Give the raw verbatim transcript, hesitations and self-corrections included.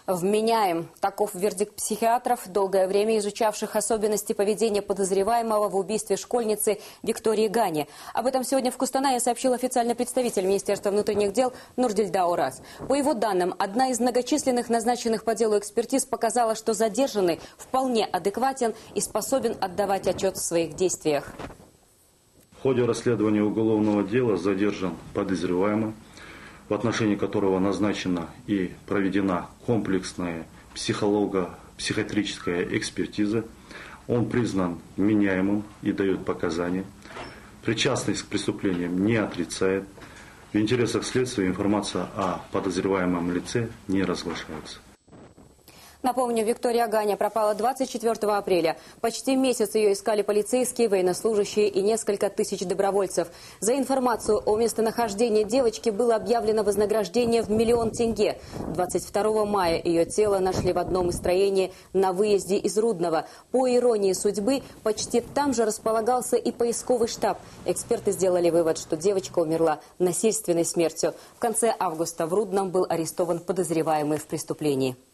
Вменяем. Таков вердикт психиатров, долгое время изучавших особенности поведения подозреваемого в убийстве школьницы Виктории Гани. Об этом сегодня в Кустанае сообщил официальный представитель Министерства внутренних дел Нурдильда Ораз. По его данным, одна из многочисленных назначенных по делу экспертиз показала, что задержанный вполне адекватен и способен отдавать отчет в своих действиях. В ходе расследования уголовного дела задержан подозреваемый, в отношении которого назначена и проведена комплексная психолого-психиатрическая экспертиза. Он признан вменяемым и дает показания. Причастность к преступлениям не отрицает. В интересах следствия информация о подозреваемом лице не разглашается. Напомню, Виктория Ганя пропала двадцать четвёртого апреля. Почти месяц ее искали полицейские, военнослужащие и несколько тысяч добровольцев. За информацию о местонахождении девочки было объявлено вознаграждение в миллион тенге. двадцать второго мая ее тело нашли в одном из строений на выезде из Рудного. По иронии судьбы, почти там же располагался и поисковый штаб. Эксперты сделали вывод, что девочка умерла насильственной смертью. В конце августа в Рудном был арестован подозреваемый в преступлении.